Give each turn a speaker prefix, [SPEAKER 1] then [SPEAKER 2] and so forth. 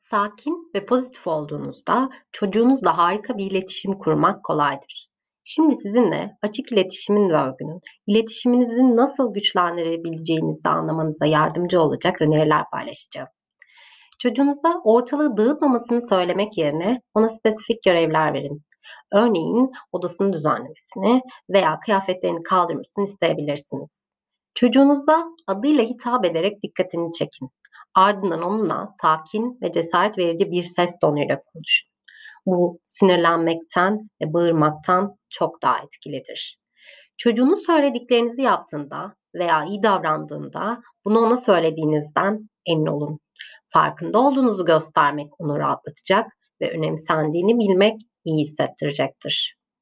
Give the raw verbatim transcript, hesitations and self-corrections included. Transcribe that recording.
[SPEAKER 1] Sakin ve pozitif olduğunuzda çocuğunuzla harika bir iletişim kurmak kolaydır. Şimdi sizinle açık iletişimin ve örgünün iletişiminizi nasıl güçlendirebileceğinizi anlamanıza yardımcı olacak öneriler paylaşacağım. Çocuğunuza ortalığı dağıtmamasını söylemek yerine ona spesifik görevler verin. Örneğin odasını düzenlemesini veya kıyafetlerini kaldırmasını isteyebilirsiniz. Çocuğunuza adıyla hitap ederek dikkatini çekin. Ardından onunla sakin ve cesaret verici bir ses tonuyla konuşun. Bu sinirlenmekten ve bağırmaktan çok daha etkilidir. Çocuğunuz söylediklerinizi yaptığında veya iyi davrandığında bunu ona söylediğinizden emin olun. Farkında olduğunuzu göstermek onu rahatlatacak ve önemsendiğini bilmek iyi hissettirecektir.